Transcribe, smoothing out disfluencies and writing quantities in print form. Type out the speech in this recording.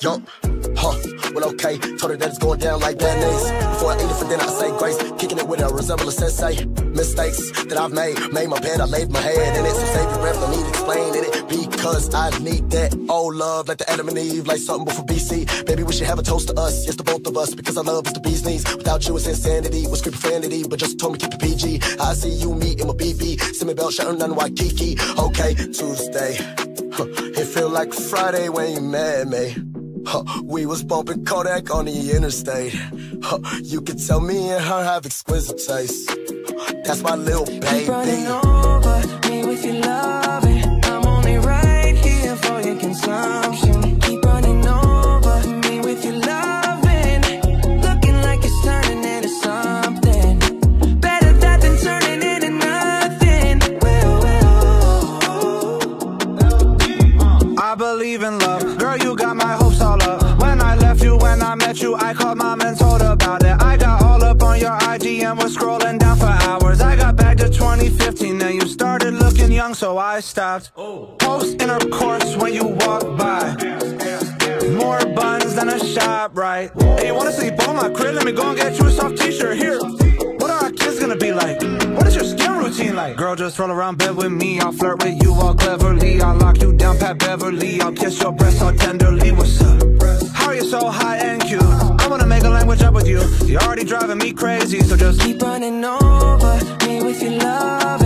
Yup, huh, well okay, told her that it's going down like mayonnaise. Before I ate it for dinner, I say grace, kicking it with a resemble a sensei. Mistakes that I've made my bed, I laid my head in it. So save your breath, no need explaining it, because I need that old love, like the Adam and Eve, like something before BC. Baby, we should have a toast to us, yes to both of us, because our love is the bee's knees. Without you it's insanity, with script profanity, but just told me keep it PG. I see you, me, in my BB, send me belt, shouting on Waikiki. Okay, Tuesday, it feel like Friday when you met me. We was bumping Kodak on the interstate. You could tell me and her have exquisite taste. That's my little baby. Keep running over me with your loving. I'm only right here for your consumption. Keep running over me with your loving. Looking like it's turning into something better that than turning into nothing. Well, I believe in love. Girl, you got my hopes all up. When I left you, when I met you, I called mom and told her about it. I got all up on your IG and was scrolling down for hours. I got back to 2015 and you started looking young, so I stopped. Post intercourse when you walk by. More buns than a shop, right? Hey, you wanna sleep on my crib? Let me go and get you a soft t-shirt here. What are our kids gonna be like? What is your skin routine like? Girl, just roll around bed with me. I'll flirt with you all cleverly. I'll lock you down, Pat Beverly. I'll kiss your breast all tenderly. What's up? How are you so high and cute? I wanna make a language up with you. You're already driving me crazy, so just keep running over me with your love.